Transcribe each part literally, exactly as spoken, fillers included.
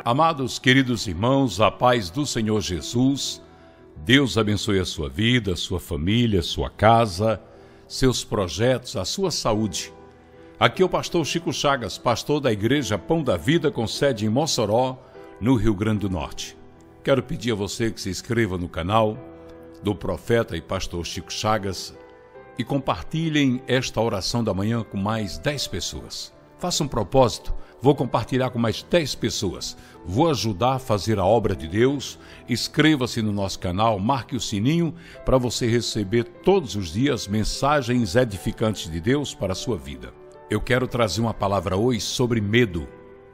Amados, queridos irmãos, a paz do Senhor Jesus, Deus abençoe a sua vida, a sua família, a sua casa, seus projetos, a sua saúde. Aqui é o pastor Chico Chagas, pastor da Igreja Pão da Vida, com sede em Mossoró, no Rio Grande do Norte. Quero pedir a você que se inscreva no canal do profeta e pastor Chico Chagas e compartilhem esta oração da manhã com mais dez pessoas. Faça um propósito, vou compartilhar com mais dez pessoas. Vou ajudar a fazer a obra de Deus. Inscreva-se no nosso canal, marque o sininho para você receber todos os dias mensagens edificantes de Deus para a sua vida. Eu quero trazer uma palavra hoje sobre medo.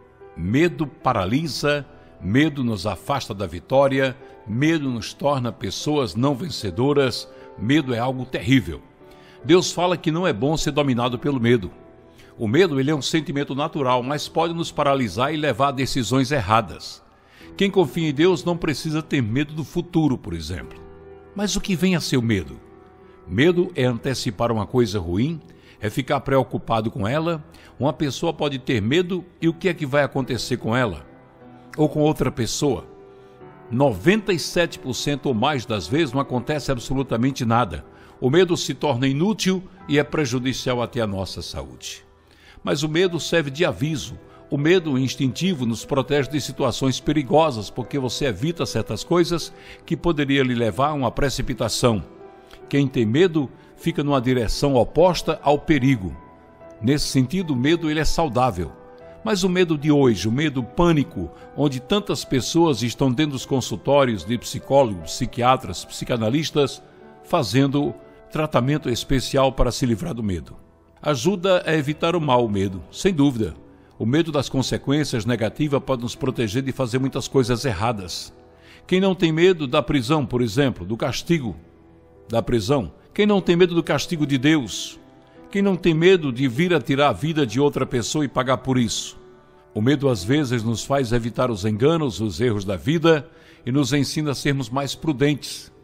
Medo paralisa, medo nos afasta da vitória, medo nos torna pessoas não vencedoras, medo é algo terrível. Deus fala que não é bom ser dominado pelo medo. O medo ele é um sentimento natural, mas pode nos paralisar e levar a decisões erradas. Quem confia em Deus não precisa ter medo do futuro, por exemplo. Mas o que vem a ser o medo? Medo é antecipar uma coisa ruim, é ficar preocupado com ela. Uma pessoa pode ter medo e o que é que vai acontecer com ela? Ou com outra pessoa? noventa e sete por cento ou mais das vezes não acontece absolutamente nada. O medo se torna inútil e é prejudicial até a nossa saúde. Mas o medo serve de aviso. O medo instintivo nos protege de situações perigosas, porque você evita certas coisas que poderiam lhe levar a uma precipitação. Quem tem medo fica numa direção oposta ao perigo. Nesse sentido, o medo ele é saudável. Mas o medo de hoje, o medo pânico, onde tantas pessoas estão dentro dos consultórios de psicólogos, psiquiatras, psicanalistas, fazendo tratamento especial para se livrar do medo. Ajuda a evitar o mal, o medo, sem dúvida. O medo das consequências negativas pode nos proteger de fazer muitas coisas erradas. Quem não tem medo da prisão, por exemplo, do castigo da prisão? Quem não tem medo do castigo de Deus? Quem não tem medo de vir a tirar a vida de outra pessoa e pagar por isso? O medo às vezes nos faz evitar os enganos, os erros da vida e nos ensina a sermos mais prudentes.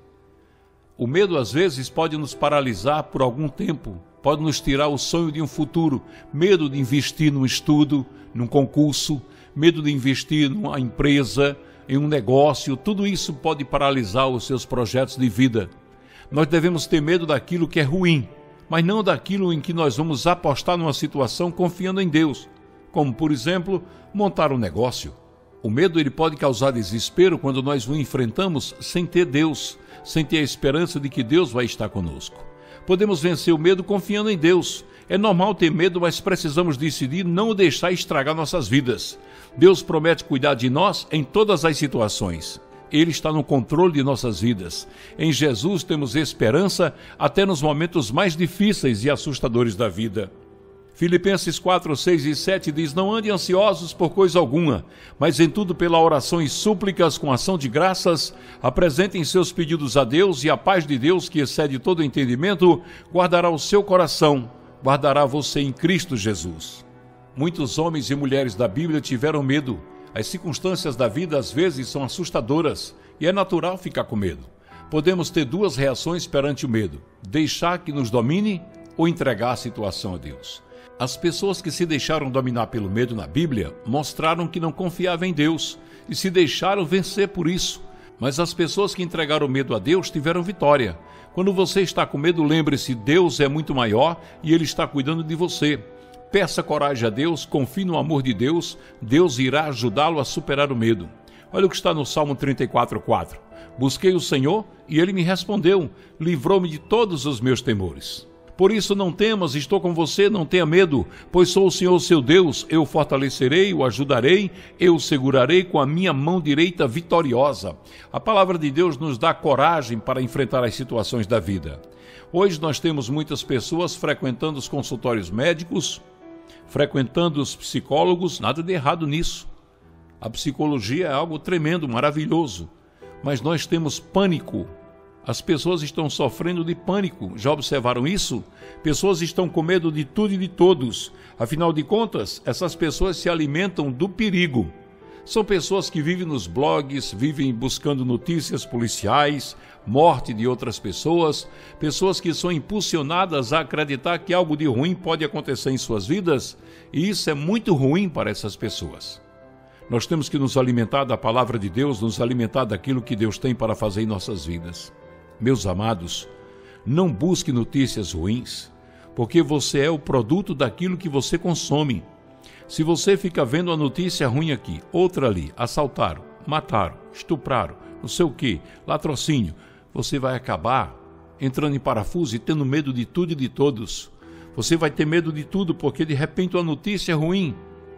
O medo às vezes pode nos paralisar por algum tempo, pode nos tirar o sonho de um futuro, medo de investir num estudo, num concurso, medo de investir numa empresa, em um negócio, tudo isso pode paralisar os seus projetos de vida. Nós devemos ter medo daquilo que é ruim, mas não daquilo em que nós vamos apostar numa situação confiando em Deus, como, por exemplo, montar um negócio. O medo ele pode causar desespero quando nós o enfrentamos sem ter Deus, sem ter a esperança de que Deus vai estar conosco. Podemos vencer o medo confiando em Deus. É normal ter medo, mas precisamos decidir não o deixar estragar nossas vidas. Deus promete cuidar de nós em todas as situações. Ele está no controle de nossas vidas. Em Jesus temos esperança até nos momentos mais difíceis e assustadores da vida. Filipenses quatro, seis e sete diz: não andem ansiosos por coisa alguma, mas em tudo pela oração e súplicas com ação de graças, apresentem seus pedidos a Deus, e a paz de Deus, que excede todo entendimento, guardará o seu coração, guardará você em Cristo Jesus. Muitos homens e mulheres da Bíblia tiveram medo. As circunstâncias da vida às vezes são assustadoras e é natural ficar com medo. Podemos ter duas reações perante o medo: deixar que nos domine ou entregar a situação a Deus. As pessoas que se deixaram dominar pelo medo na Bíblia mostraram que não confiavam em Deus e se deixaram vencer por isso. Mas as pessoas que entregaram o medo a Deus tiveram vitória. Quando você está com medo, lembre-se, Deus é muito maior e Ele está cuidando de você. Peça coragem a Deus, confie no amor de Deus, Deus irá ajudá-lo a superar o medo. Olha o que está no Salmo trinta e quatro, quatro. Busquei o Senhor e Ele me respondeu, livrou-me de todos os meus temores. Por isso não temas, estou com você, não tenha medo, pois sou o Senhor seu Deus, eu o fortalecerei, o ajudarei, eu o segurarei com a minha mão direita vitoriosa. A palavra de Deus nos dá coragem para enfrentar as situações da vida. Hoje nós temos muitas pessoas frequentando os consultórios médicos, frequentando os psicólogos, nada de errado nisso. A psicologia é algo tremendo, maravilhoso, mas nós temos pânico. As pessoas estão sofrendo de pânico. Já observaram isso? Pessoas estão com medo de tudo e de todos. Afinal de contas, essas pessoas se alimentam do perigo. São pessoas que vivem nos blogs, vivem buscando notícias policiais, morte de outras pessoas, pessoas que são impulsionadas a acreditar que algo de ruim pode acontecer em suas vidas, e isso é muito ruim para essas pessoas. Nós temos que nos alimentar da palavra de Deus, nos alimentar daquilo que Deus tem para fazer em nossas vidas. Meus amados, não busque notícias ruins, porque você é o produto daquilo que você consome. Se você fica vendo a notícia ruim aqui, outra ali, assaltaram, mataram, estupraram, não sei o que, latrocínio, você vai acabar entrando em parafuso e tendo medo de tudo e de todos. Você vai ter medo de tudo porque de repente uma notícia ruim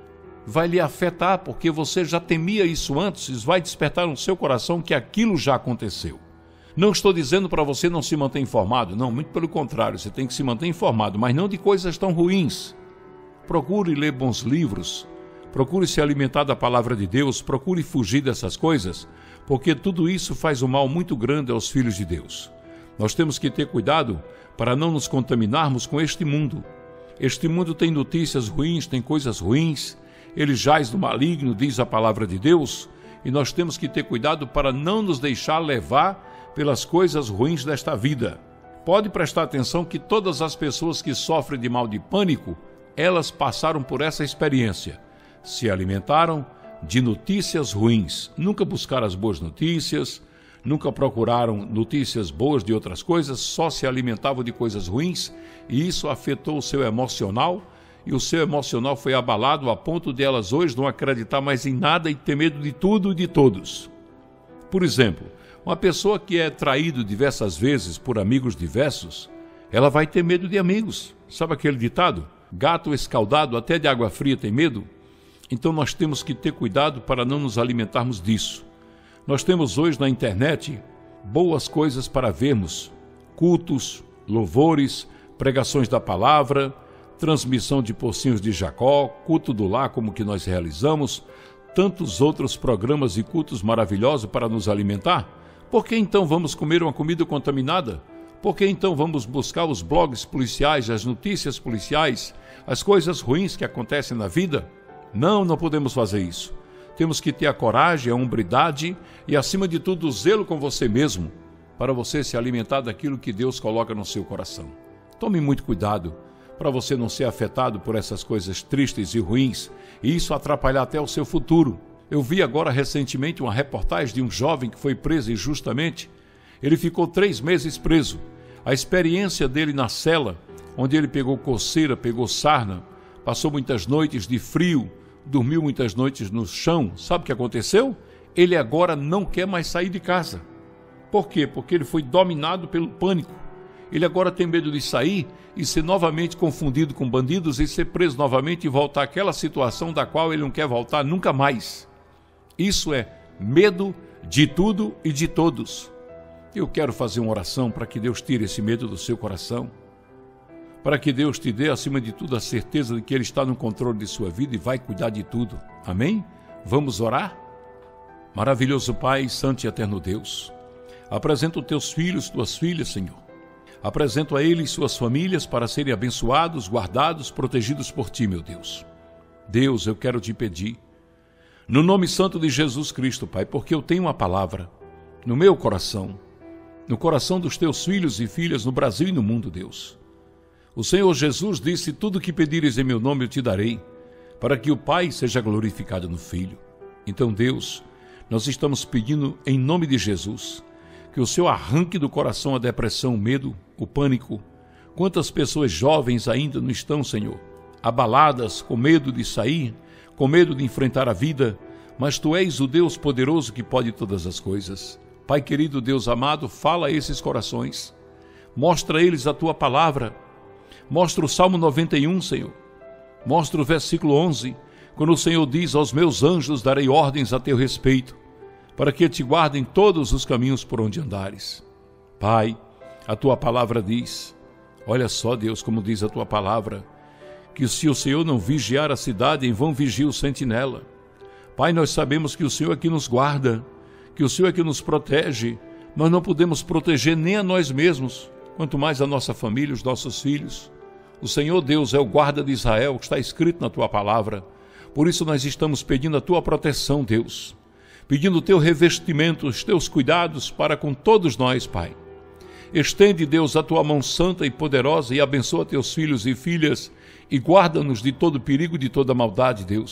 vai lhe afetar, porque você já temia isso antes, isso vai despertar no seu coração que aquilo já aconteceu. Não estou dizendo para você não se manter informado, não, muito pelo contrário, você tem que se manter informado, mas não de coisas tão ruins. Procure ler bons livros, procure se alimentar da palavra de Deus, procure fugir dessas coisas, porque tudo isso faz um mal muito grande aos filhos de Deus. Nós temos que ter cuidado para não nos contaminarmos com este mundo. Este mundo tem notícias ruins, tem coisas ruins, ele jaz do maligno, diz a palavra de Deus, e nós temos que ter cuidado para não nos deixar levar pelas coisas ruins desta vida. Pode prestar atenção que todas as pessoas que sofrem de mal de pânico, elas passaram por essa experiência. Se alimentaram de notícias ruins, nunca buscaram as boas notícias, nunca procuraram notícias boas de outras coisas, só se alimentavam de coisas ruins, e isso afetou o seu emocional, e o seu emocional foi abalado a ponto de elas hoje não acreditar mais em nada e ter medo de tudo e de todos. Por exemplo, uma pessoa que é traída diversas vezes por amigos diversos, ela vai ter medo de amigos. Sabe aquele ditado? Gato escaldado até de água fria tem medo? Então nós temos que ter cuidado para não nos alimentarmos disso. Nós temos hoje na internet boas coisas para vermos, cultos, louvores, pregações da palavra, transmissão de pocinhos de Jacó, culto do lar como que nós realizamos, tantos outros programas e cultos maravilhosos para nos alimentar. Por que então vamos comer uma comida contaminada? Por que então vamos buscar os blogs policiais, as notícias policiais, as coisas ruins que acontecem na vida? Não, não podemos fazer isso. Temos que ter a coragem, a hombridade e, acima de tudo, o zelo com você mesmo, para você se alimentar daquilo que Deus coloca no seu coração. Tome muito cuidado para você não ser afetado por essas coisas tristes e ruins, e isso atrapalhar até o seu futuro. Eu vi agora recentemente uma reportagem de um jovem que foi preso injustamente. Ele ficou três meses preso. A experiência dele na cela, onde ele pegou coceira, pegou sarna, passou muitas noites de frio, dormiu muitas noites no chão. Sabe o que aconteceu? Ele agora não quer mais sair de casa. Por quê? Porque ele foi dominado pelo pânico. Ele agora tem medo de sair e ser novamente confundido com bandidos e ser preso novamente e voltar àquela situação da qual ele não quer voltar nunca mais. Isso é medo de tudo e de todos. Eu quero fazer uma oração para que Deus tire esse medo do seu coração, para que Deus te dê, acima de tudo, a certeza de que Ele está no controle de sua vida e vai cuidar de tudo. Amém? Vamos orar? Maravilhoso Pai, Santo e Eterno Deus, apresento os teus filhos, tuas filhas, Senhor. Apresento a eles suas famílias para serem abençoados, guardados, protegidos por Ti, meu Deus. Deus, eu quero te pedir, no nome santo de Jesus Cristo, Pai, porque eu tenho uma palavra no meu coração, no coração dos teus filhos e filhas no Brasil e no mundo, Deus. O Senhor Jesus disse, tudo o que pedires em meu nome eu te darei, para que o Pai seja glorificado no Filho. Então, Deus, nós estamos pedindo em nome de Jesus, que o Senhor arranque do coração a depressão, o medo, o pânico. Quantas pessoas jovens ainda não estão, Senhor, abaladas, com medo de sair, com medo de enfrentar a vida, mas Tu és o Deus poderoso que pode todas as coisas. Pai querido, Deus amado, fala a esses corações, mostra a eles a Tua palavra, mostra o Salmo noventa e um, Senhor, mostra o versículo onze, quando o Senhor diz, aos meus anjos darei ordens a Teu respeito, para que te guardem todos os caminhos por onde andares. Pai, a Tua palavra diz, olha só, Deus, como diz a Tua palavra, que se o Senhor não vigiar a cidade, em vão vigia o sentinela. Pai, nós sabemos que o Senhor é que nos guarda, que o Senhor é que nos protege, mas não podemos proteger nem a nós mesmos, quanto mais a nossa família, os nossos filhos. O Senhor Deus é o guarda de Israel, que está escrito na Tua palavra. Por isso nós estamos pedindo a Tua proteção, Deus, pedindo o Teu revestimento, os Teus cuidados para com todos nós, Pai. Estende, Deus, a Tua mão santa e poderosa e abençoa Teus filhos e filhas e guarda-nos de todo perigo e de toda maldade, Deus.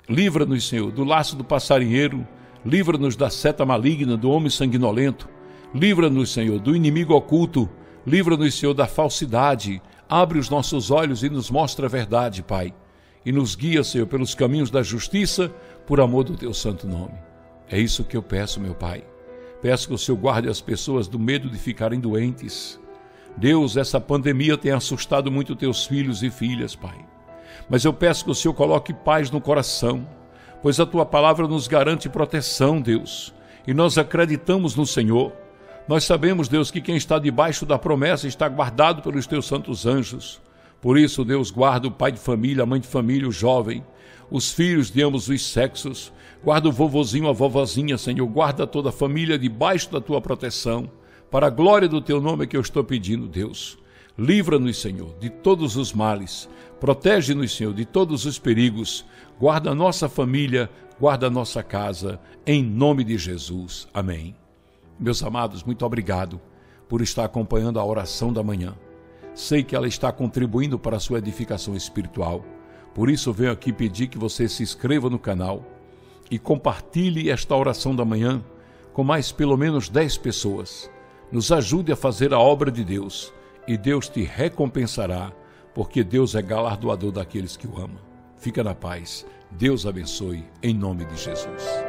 Livra-nos, Senhor, do laço do passarinheiro, livra-nos da seta maligna, do homem sanguinolento, livra-nos, Senhor, do inimigo oculto, livra-nos, Senhor, da falsidade, abre os nossos olhos e nos mostra a verdade, Pai, e nos guia, Senhor, pelos caminhos da justiça, por amor do teu santo nome. É isso que eu peço, meu Pai. Peço que o Senhor guarde as pessoas do medo de ficarem doentes. Deus, essa pandemia tem assustado muito teus filhos e filhas, Pai. Mas eu peço que o Senhor coloque paz no coração, pois a tua palavra nos garante proteção, Deus, e nós acreditamos no Senhor. Nós sabemos, Deus, que quem está debaixo da promessa está guardado pelos teus santos anjos. Por isso, Deus, guarda o pai de família, a mãe de família, o jovem, os filhos de ambos os sexos, guarda o vovozinho, a vovozinha, Senhor, guarda toda a família debaixo da tua proteção, para a glória do teu nome que eu estou pedindo, Deus. Livra-nos, Senhor, de todos os males, protege-nos, Senhor, de todos os perigos, guarda a nossa família, guarda a nossa casa, em nome de Jesus. Amém. Meus amados, muito obrigado por estar acompanhando a oração da manhã. Sei que ela está contribuindo para a sua edificação espiritual. Por isso venho aqui pedir que você se inscreva no canal e compartilhe esta oração da manhã com mais pelo menos dez pessoas. Nos ajude a fazer a obra de Deus e Deus te recompensará, porque Deus é galardoador daqueles que o amam. Fica na paz. Deus abençoe, em nome de Jesus.